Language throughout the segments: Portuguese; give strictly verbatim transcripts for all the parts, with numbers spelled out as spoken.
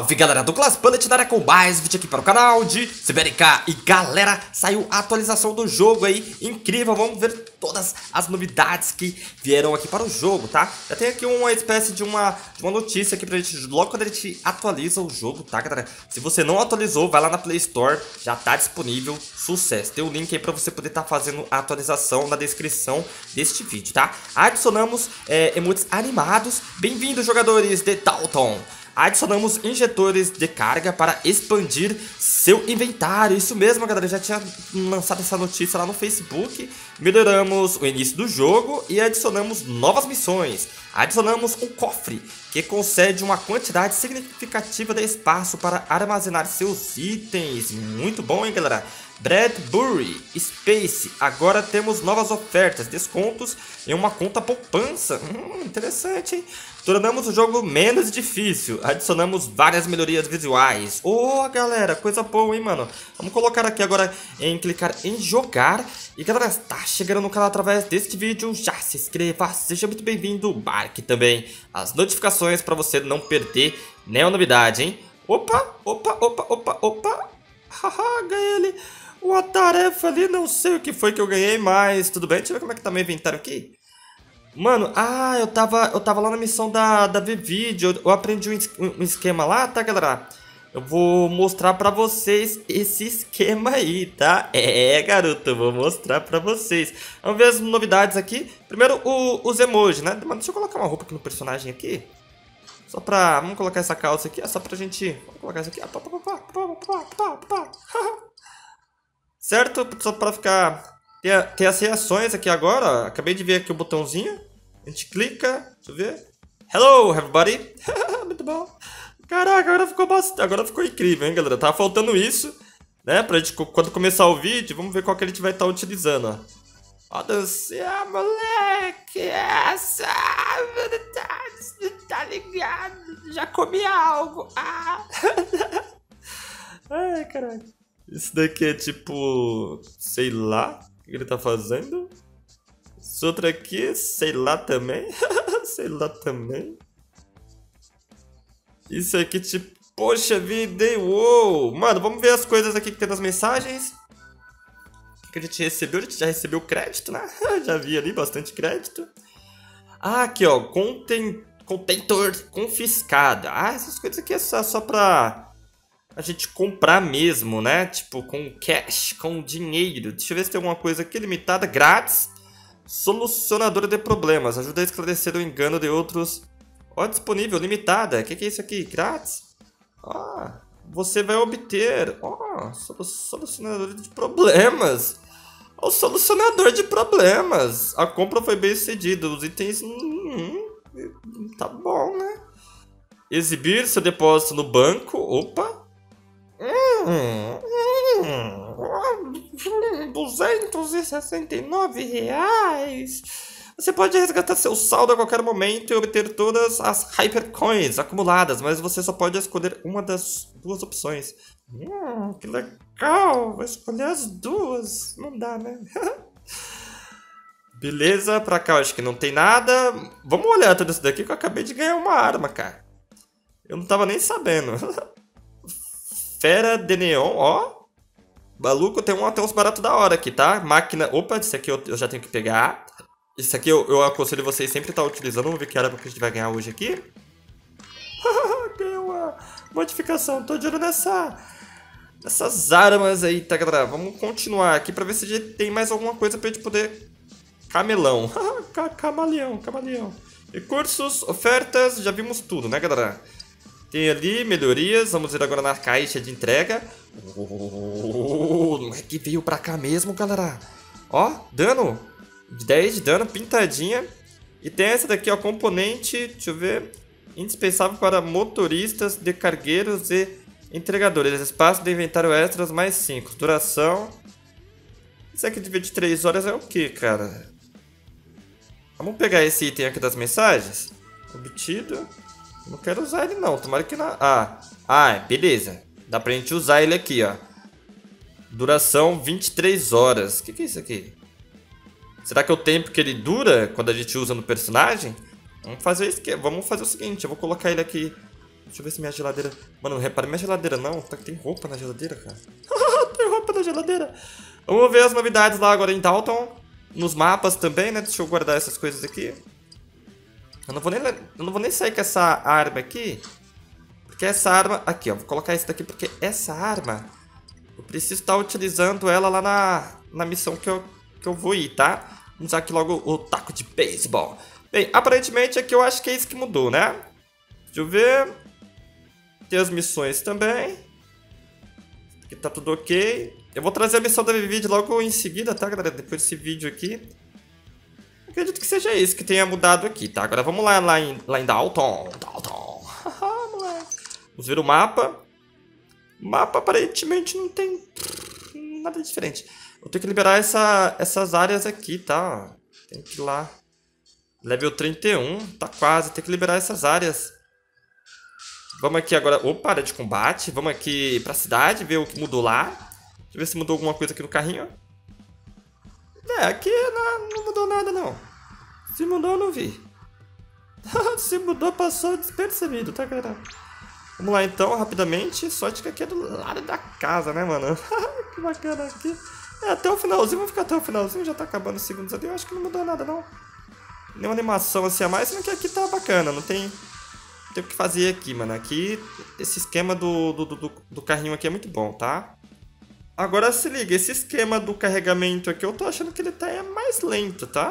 Salve galera, Douglas Bullet na área com mais vídeo aqui para o canal de C B R K. E galera, saiu a atualização do jogo aí, incrível, vamos ver todas as novidades que vieram aqui para o jogo, tá? Já tem aqui uma espécie de uma, de uma notícia aqui pra gente, logo quando a gente atualiza o jogo, tá galera? Se você não atualizou, vai lá na Play Store, já tá disponível, sucesso. Tem o link aí pra você poder estar tá fazendo a atualização na descrição deste vídeo, tá? Adicionamos é, emotes animados, bem-vindos jogadores de Dalton. Adicionamos injetores de carga para expandir seu inventário. Isso mesmo, galera. Já tinha lançado essa notícia lá no Facebook. Melhoramos o início do jogo e adicionamos novas missões. Adicionamos um cofre que concede uma quantidade significativa de espaço para armazenar seus itens. Muito bom, hein, galera? Bradbury Space. Agora temos novas ofertas, descontos em uma conta poupança. Hum, interessante, hein? Tornamos o jogo menos difícil. Adicionamos várias melhorias visuais. Oh, galera, coisa boa, hein, mano? Vamos colocar aqui agora em clicar em jogar. E galera, tá chegando no canal através deste vídeo, já se inscreva, seja muito bem-vindo, marque também as notificações para você não perder nenhuma novidade, hein? Opa, opa, opa, opa, opa. Haha, ganhei ele. Uma tarefa ali, não sei o que foi que eu ganhei, mas tudo bem. Deixa eu ver como é que tá meu inventário aqui. Mano, ah, eu tava, eu tava lá na missão da, da V-Video, eu, eu aprendi um, um esquema lá, tá, galera? Eu vou mostrar pra vocês esse esquema aí, tá? É, garoto, eu vou mostrar pra vocês. Vamos ver as novidades aqui. Primeiro, o, os emojis, né? Mano, deixa eu colocar uma roupa aqui no personagem aqui. Só pra... Vamos colocar essa calça aqui, é só pra gente... Vamos colocar isso aqui. Certo? Só pra ficar... Tem, tem as reações aqui agora, ó. Acabei de ver aqui o botãozinho. A gente clica, deixa eu ver. Hello, everybody. Muito bom. Caraca, agora ficou bastante, agora ficou incrível, hein, galera? Tava faltando isso, né? Pra gente, quando começar o vídeo, vamos ver qual que a gente vai estar tá utilizando, ó. Ó, dancinha, moleque. Essa... Tá ligado? Já comi algo. Ah. Ai, caralho. Isso daqui é tipo... Sei lá. O que ele tá fazendo? Esse outro aqui, sei lá também. Sei lá também. Isso aqui, tipo... Poxa vida, hein? Uou! Mano, vamos ver as coisas aqui que tem nas mensagens. O que a gente recebeu? A gente já recebeu crédito, né? Já vi ali bastante crédito. Ah, aqui, ó. Conten... Contentor confiscado. Ah, essas coisas aqui é só, só pra... a gente comprar mesmo, né? Tipo, com cash, com dinheiro. Deixa eu ver se tem alguma coisa aqui limitada, grátis. Solucionadora de problemas. Ajuda a esclarecer o engano de outros. Ó, disponível, limitada. O que, que é isso aqui? Grátis? Ó, você vai obter. Ó, solucionador de problemas. O solucionador de problemas. A compra foi bem sucedida. Os itens... Hum, tá bom, né? Exibir seu depósito no banco. Opa. Hum, hum, duzentos e sessenta e nove reais. Você pode resgatar seu saldo a qualquer momento e obter todas as Hypercoins acumuladas, mas você só pode escolher uma das duas opções. Hum, que legal. Vou escolher as duas. Não dá, né? Beleza, pra cá eu acho que não tem nada. Vamos olhar tudo isso daqui que eu acabei de ganhar uma arma, cara. Eu não tava nem sabendo. Fera de neon, ó. Maluco, tem, um, tem uns baratos da hora aqui, tá? Máquina... Opa, isso aqui eu, eu já tenho que pegar. Isso aqui eu, eu aconselho vocês sempre estar utilizando. Vamos ver que arma que a gente vai ganhar hoje aqui. Ganhei uma modificação. Tô de olho nessa... nessas armas aí, tá, galera? Vamos continuar aqui pra ver se a gente tem mais alguma coisa pra gente poder... Camelão. Camaleão, camaleão. Recursos, ofertas, já vimos tudo, né, galera? Tem ali melhorias, vamos ver agora na caixa de entrega. Oh, não é que veio pra cá mesmo, galera. Ó, dano. dez de dano, pintadinha. E tem essa daqui, ó, componente, deixa eu ver. Indispensável para motoristas de cargueiros e entregadores. Espaço de inventário extras mais cinco. Duração. Isso aqui de vinte e três horas é o que, cara? Vamos pegar esse item aqui das mensagens. Obtido. Não quero usar ele não, tomara que não... Ah, ah, beleza. Dá pra gente usar ele aqui, ó. Duração vinte e três horas. O que, que é isso aqui? Será que é o tempo que ele dura quando a gente usa no personagem? Vamos fazer isso aqui. Vamos fazer o seguinte, eu vou colocar ele aqui Deixa eu ver se minha geladeira... Mano, não repare minha geladeira não. Tá que tem roupa na geladeira, cara. Tem roupa na geladeira. Vamos ver as novidades lá agora em Dalton. Nos mapas também, né? Deixa eu guardar essas coisas aqui. Eu não vou nem, eu não vou nem sair com essa arma aqui. Porque essa arma... Aqui, ó. Vou colocar isso daqui porque essa arma... Eu preciso estar utilizando ela lá na, na missão que eu, que eu vou ir, tá? Vamos usar aqui logo o taco de beisebol. Bem, aparentemente aqui eu acho que é isso que mudou, né? Deixa eu ver. Tem as missões também. Aqui tá tudo ok. Eu vou trazer a missão da Vivid logo em seguida, tá, galera? Depois desse vídeo aqui. Acredito que seja isso que tenha mudado aqui, tá? Agora vamos lá, lá, em, lá em Dalton. Dalton. Vamos ver o mapa. O mapa aparentemente não tem nada diferente. Eu tenho que liberar essa, essas áreas aqui, tá? Tem que ir lá. Level trinta e um. Tá quase. Tem que liberar essas áreas. Vamos aqui agora. Opa, área de combate. Vamos aqui pra cidade, ver o que mudou lá. Deixa eu ver se mudou alguma coisa aqui no carrinho. É, aqui não, não mudou nada, não. Se mudou, eu não vi. Se mudou, passou despercebido, tá, galera? Vamos lá, então, rapidamente. Sorte que aqui é do lado da casa, né, mano? Que bacana aqui. É, até o finalzinho. Vamos ficar até o finalzinho. Já tá acabando os segundos ali. Eu acho que não mudou nada, não. Nenhuma animação assim a mais, sendo que aqui tá bacana. Não tem... Não tem o que fazer aqui, mano. Aqui, esse esquema do, do, do, do carrinho aqui é muito bom, tá? Agora se liga, esse esquema do carregamento aqui, eu tô achando que ele tá mais lento, tá?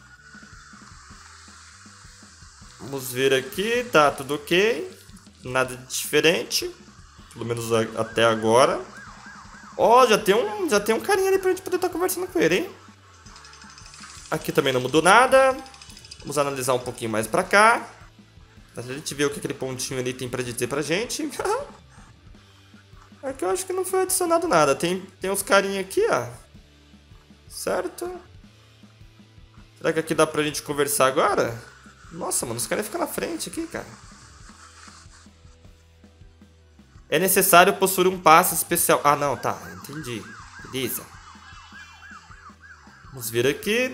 Vamos ver aqui, tá tudo ok. Nada de diferente. Pelo menos a, até agora. Ó, oh, já tem um, já tem um carinha ali pra gente poder estar tá conversando com ele, hein? Aqui também não mudou nada. Vamos analisar um pouquinho mais pra cá. Pra gente ver o que aquele pontinho ali tem pra dizer pra gente. Aqui eu acho que não foi adicionado nada. Tem, tem uns carinha aqui, ó. Certo? Será que aqui dá pra gente conversar agora? Nossa, mano, os caras ficam na frente aqui, cara. É necessário possuir um passe especial. Ah, não, tá, entendi. Beleza. Vamos ver aqui.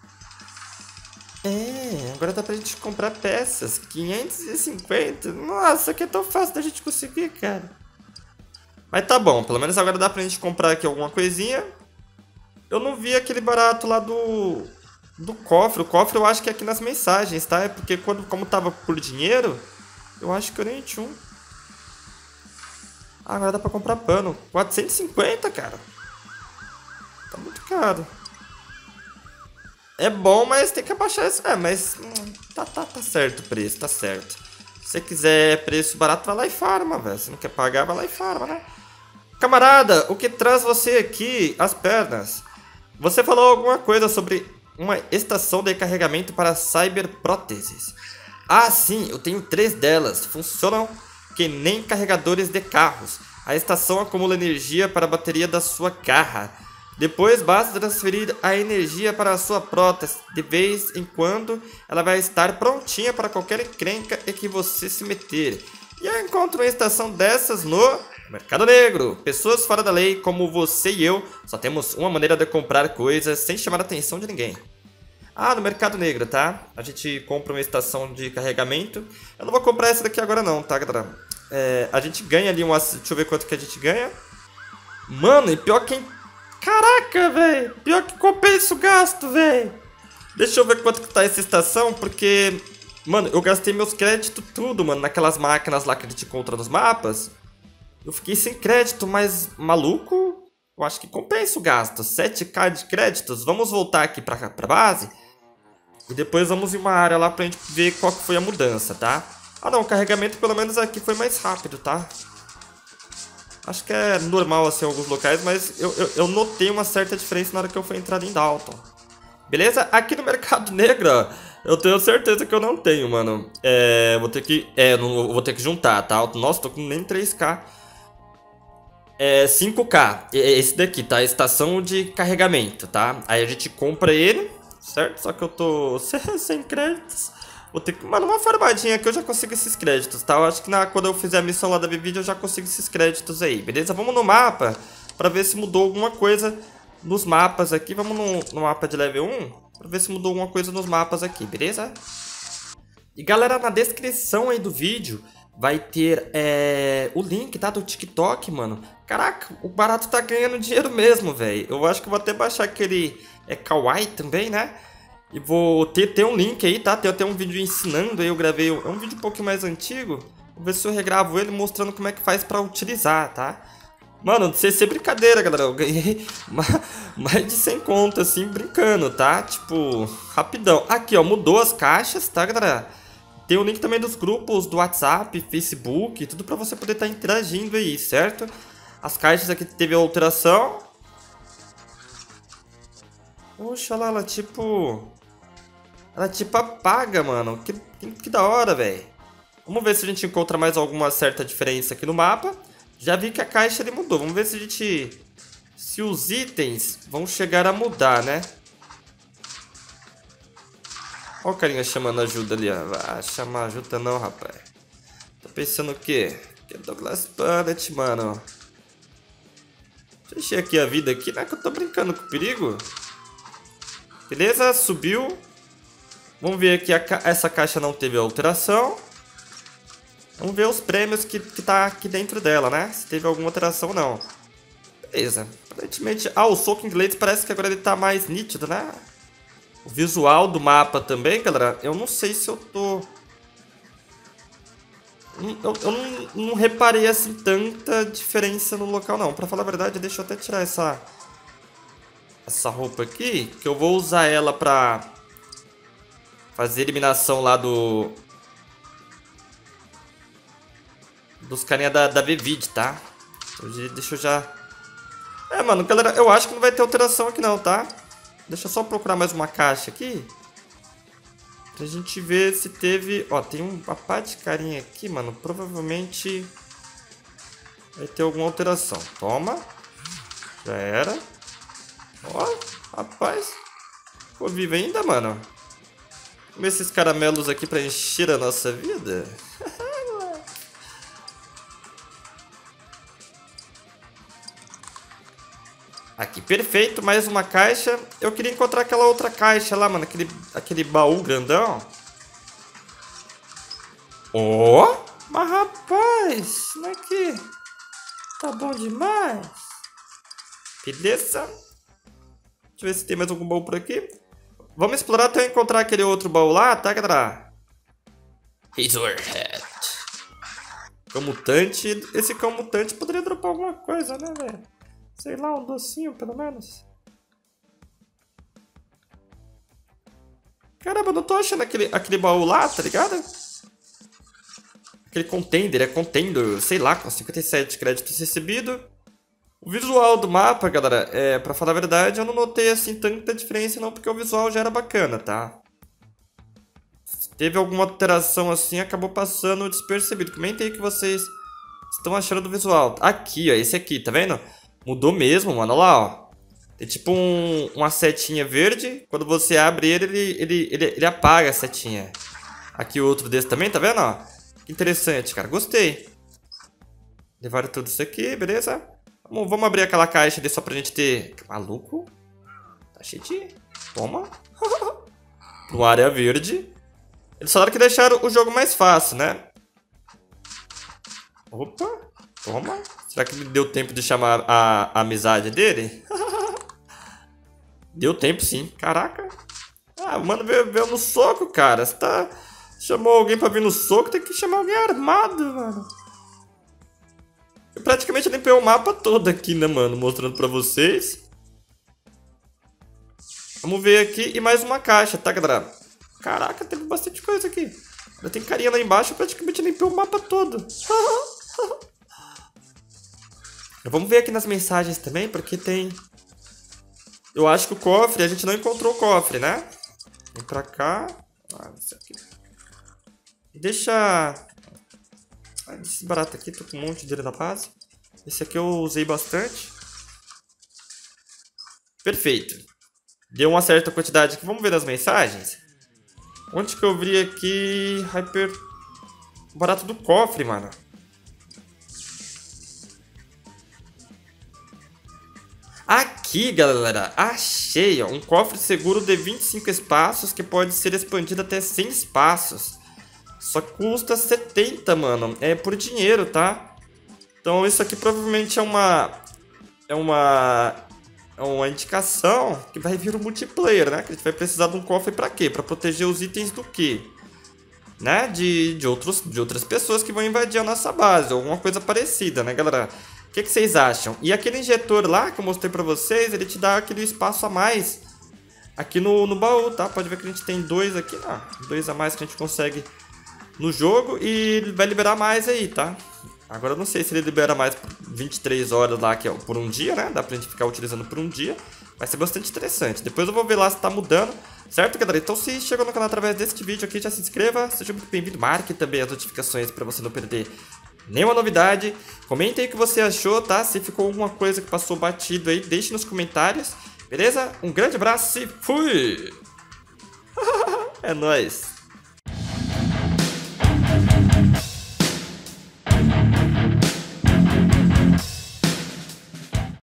É, agora dá pra gente comprar peças. quinhentos e cinquenta. Nossa, aqui é tão fácil da gente conseguir, cara. Mas tá bom, pelo menos agora dá pra gente comprar aqui alguma coisinha. Eu não vi aquele barato lá do... Do cofre. O cofre eu acho que é aqui nas mensagens, tá? É porque quando, como tava por dinheiro, eu acho que eu nem tinha um. Ah, agora dá pra comprar pano. quatrocentos e cinquenta, cara. Tá muito caro. É bom, mas tem que abaixar isso. É, mas hum, tá, tá, tá certo o preço, tá certo. Se você quiser preço barato, vai lá e farma, velho. Se não quer pagar, vai lá e farma, né? Camarada, o que traz você aqui? As pernas. Você falou alguma coisa sobre uma estação de carregamento para cyberpróteses. Ah, sim, eu tenho três delas. Funcionam que nem carregadores de carros. A estação acumula energia para a bateria da sua carro. Depois basta transferir a energia para a sua prótese. De vez em quando ela vai estar prontinha para qualquer encrenca em que você se meter. E eu encontro uma estação dessas no Mercado Negro. Pessoas fora da lei como você e eu só temos uma maneira de comprar coisas sem chamar a atenção de ninguém. Ah, no Mercado Negro, tá? A gente compra uma estação de carregamento. Eu não vou comprar essa daqui agora não, tá, galera? É, a gente ganha ali umas... Deixa eu ver quanto que a gente ganha. Mano, e pior que... Caraca, velho. Pior que compensa o gasto, velho. Deixa eu ver quanto que tá essa estação, porque... Mano, eu gastei meus créditos tudo, mano, naquelas máquinas lá que a gente encontra nos mapas. Eu fiquei sem crédito, mas maluco... Eu acho que compensa o gasto. sete mil de créditos. Vamos voltar aqui pra, pra base. E depois vamos em uma área lá pra gente ver qual que foi a mudança, tá? Ah não, o carregamento pelo menos aqui foi mais rápido, tá? Acho que é normal assim em alguns locais, mas eu, eu, eu notei uma certa diferença na hora que eu fui entrar em Dalton. Beleza? Aqui no Mercado Negro, ó, eu tenho certeza que eu não tenho, mano. É, vou ter que... É, não, vou ter que juntar, tá? Nossa, tô com nem três K. É cinco K. Esse daqui, tá? Estação de carregamento, tá? Aí a gente compra ele, certo? Só que eu tô sem créditos. Vou ter que... Mano, uma farmadinha aqui eu já consigo esses créditos, tá? Eu acho que na... quando eu fizer a missão lá da Vivid eu já consigo esses créditos aí, beleza? Vamos no mapa pra ver se mudou alguma coisa nos mapas aqui. Vamos no, no mapa de level um pra ver se mudou alguma coisa nos mapas aqui, beleza? E galera, na descrição aí do vídeo vai ter é, o link, tá? Do TikTok, mano. Caraca, o barato tá ganhando dinheiro mesmo, velho. Eu acho que eu vou até baixar aquele é, Kawaii também, né? E vou ter, ter um link aí, tá? Tem até um vídeo ensinando aí, eu gravei. É um vídeo um pouquinho mais antigo. Vou ver se eu regravo ele mostrando como é que faz pra utilizar, tá? Mano, sem ser brincadeira, galera. Eu ganhei mais de cem conto, assim, brincando, tá? Tipo, rapidão. Aqui, ó, mudou as caixas, tá, galera? Tem o link também dos grupos do WhatsApp, Facebook, tudo pra você poder estar interagindo aí, certo? As caixas aqui teve alteração. Poxa lá, ela tipo... Ela tipo apaga, mano. Que, que, que da hora, velho. Vamos ver se a gente encontra mais alguma certa diferença aqui no mapa. Já vi que a caixa ele mudou. Vamos ver se a gente... Se os itens vão chegar a mudar, né? Olha o carinha chamando ajuda ali, ó. Ah, chamar ajuda não, rapaz. Tô pensando o quê? Que é Douglas Planet, mano. Deixa eu encher aqui a vida aqui, né? Que eu tô brincando com o perigo. Beleza, subiu. Vamos ver aqui, a ca... essa caixa não teve alteração. Vamos ver os prêmios que, que tá aqui dentro dela, né? Se teve alguma alteração ou não. Beleza. Aparentemente... Ah, o soco inglês parece que agora ele tá mais nítido, né? O visual do mapa também, galera. Eu não sei se eu tô... Eu, eu não, não reparei, assim, tanta diferença no local, não. Pra falar a verdade, deixa eu até tirar essa... Essa roupa aqui. Que eu vou usar ela pra... Fazer eliminação lá do... Dos carinha da, da V-Vid, tá? Deixa eu já... É, mano, galera, eu acho que não vai ter alteração aqui não, tá? Deixa eu só procurar mais uma caixa aqui. Pra gente ver se teve... Ó, tem uma pá de carinha aqui, mano. Provavelmente... Vai ter alguma alteração. Toma. Já era. Ó, rapaz. Ficou vivo ainda, mano. Comer esses caramelos aqui pra encher a nossa vida. Aqui, perfeito, mais uma caixa. Eu queria encontrar aquela outra caixa lá, mano. Aquele, aquele baú grandão. Ó! Oh, mas rapaz, isso aqui tá bom demais. Beleza. Deixa eu ver se tem mais algum baú por aqui. Vamos explorar até eu encontrar aquele outro baú lá, tá, galera? Razorhead. Cão mutante. Esse cão mutante poderia dropar alguma coisa, né, velho? Sei lá, um docinho, pelo menos. Caramba, eu não tô achando aquele, aquele baú lá, tá ligado? Aquele contender, é contender, sei lá, com cinquenta e sete créditos recebidos. O visual do mapa, galera, é, pra falar a verdade, eu não notei assim tanta diferença não, porque o visual já era bacana, tá? Se teve alguma alteração assim, acabou passando despercebido. Comentei o que vocês estão achando do visual. Aqui, ó, esse aqui, tá vendo? Mudou mesmo, mano, olha lá, ó. Tem tipo um, uma setinha verde. Quando você abre ele, ele, ele, ele, ele apaga a setinha. Aqui outro desse também, tá vendo, ó? Que interessante, cara, gostei. Levaram tudo isso aqui, beleza? Vamos, vamos abrir aquela caixa ali só pra gente ter... Maluco? Tá cheio de... Toma. Uma área verde. Eles falaram que deixaram o jogo mais fácil, né? Opa. Toma. Será que ele deu tempo de chamar a, a amizade dele? Deu tempo sim. Caraca. Ah, mano, veio, veio no soco, cara. Você tá... Chamou alguém pra vir no soco, tem que chamar alguém armado, mano. Eu praticamente limpei o mapa todo aqui, né, mano? Mostrando pra vocês. Vamos ver aqui. E mais uma caixa, tá, galera? Caraca, teve bastante coisa aqui. Ainda tem carinha lá embaixo. Eu praticamente limpei o mapa todo. Vamos ver aqui nas mensagens também, porque tem... Eu acho que o cofre... A gente não encontrou o cofre, né? Vem pra cá. Ah, isso aqui. Deixa... Ah, esse barato aqui, tô com um monte dele na base. Esse aqui eu usei bastante. Perfeito. Deu uma certa quantidade aqui. Vamos ver as mensagens. Onde que eu vi aqui? Hyper... O barato do cofre, mano. Aqui, galera. Achei, ó. Um cofre seguro de vinte e cinco espaços que pode ser expandido até cem espaços. Só custa setenta, mano. É por dinheiro, tá? Então isso aqui provavelmente é uma... É uma... É uma indicação que vai vir o multiplayer, né? Que a gente vai precisar de um cofre pra quê? Pra proteger os itens do quê? Né? De, de, outros, de outras pessoas que vão invadir a nossa base. Ou alguma coisa parecida, né, galera? O que, que vocês acham? E aquele injetor lá que eu mostrei pra vocês, ele te dá aquele espaço a mais aqui no, no baú, tá? Pode ver que a gente tem dois aqui, ó. Dois a mais que a gente consegue no jogo e ele vai liberar mais aí, tá? Agora eu não sei se ele libera mais por vinte e três horas lá, que é por um dia, né? Dá pra gente ficar utilizando por um dia. Vai ser bastante interessante. Depois eu vou ver lá se tá mudando. Certo, galera? Então se chegou no canal através deste vídeo aqui, já se inscreva. Seja muito bem-vindo. Marque também as notificações pra você não perder nenhuma novidade. Comente aí o que você achou, tá? Se ficou alguma coisa que passou batido aí, deixe nos comentários. Beleza? Um grande abraço e fui! É nóis!